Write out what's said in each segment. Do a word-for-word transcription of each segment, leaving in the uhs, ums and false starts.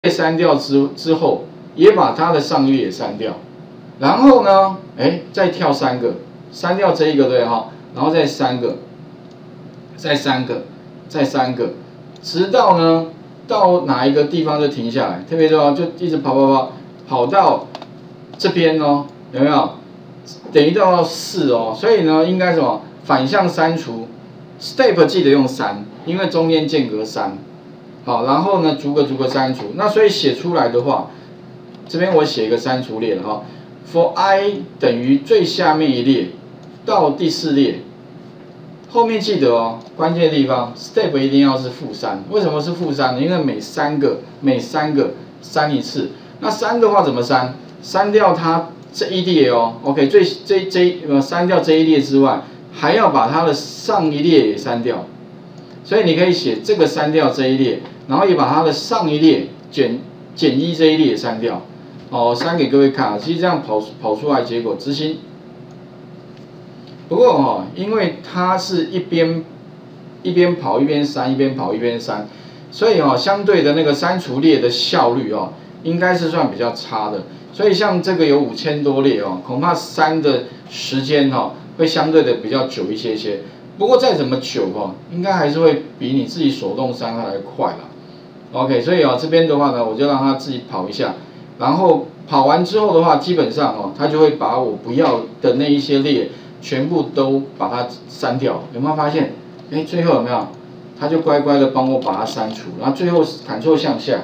删掉之之后，也把它的上一列也删掉，然后呢，哎，再跳三个，删掉这一个对哈，然后再三个，再三个，再三个，直到呢到哪一个地方就停下来，特别重要，就一直跑跑跑，跑到这边哦，有没有？等于到四哦，所以呢，应该什么？反向删除 ，step 记得用三，因为中间间隔三。好，然后呢，逐个逐个删除。那所以写出来的话，这边我写一个删除列了哈。For i 等于最下面一列到第四列，后面记得哦，关键地方 step 一定要是负三。为什么是负三呢？因为每三个每三个删一次。那删的话怎么删？删掉它这一列哦。OK， 最这这呃删掉这一列之外，还要把它的上一列也删掉。所以你可以写这个删掉这一列，然后也把它的上一列减减一这一列也删掉。哦，删给各位看啊，其实这样跑跑出来结果执行。不过哦，因为它是一边一边跑一边删，一边跑一边删，所以哦，相对的那个删除列的效率哦，应该是算比较差的。所以像这个有五千多列哦，恐怕删的时间哦会相对的比较久一些些。不过再怎么久哦，应该还是会比你自己手动删还来快啦。OK， 所以哦这边的话呢，我就让它自己跑一下，然后跑完之后的话，基本上哦，它就会把我不要的那一些列全部都把它删掉。有没有发现？哎，最后有没有？它就乖乖的帮我把它删除，然后最后 Ctrl 向下，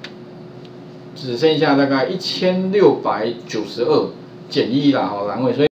只剩下大概一千六百九十二减一啦，好栏位，所以。